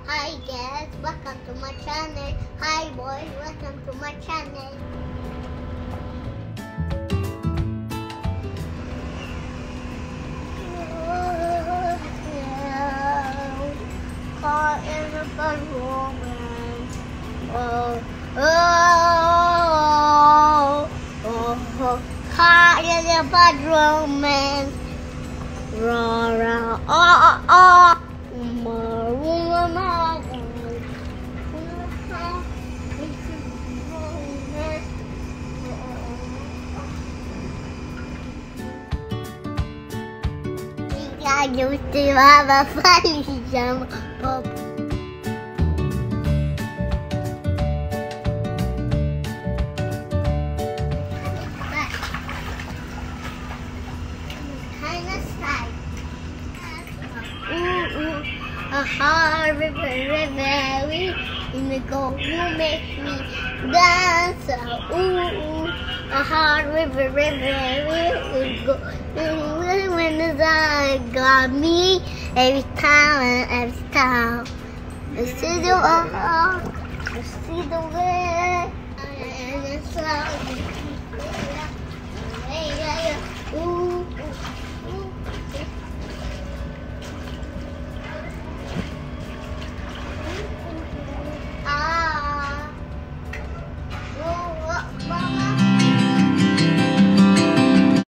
Hi guys, welcome to my channel. Hi boys, welcome to my channel. Car in the bedroom. Car in the bedroom. I used to have a funny jump. A hard river, in the gold, you make me dance. A hard river, in the gold, when the sun got me every time. I see the world, I see the way, and it's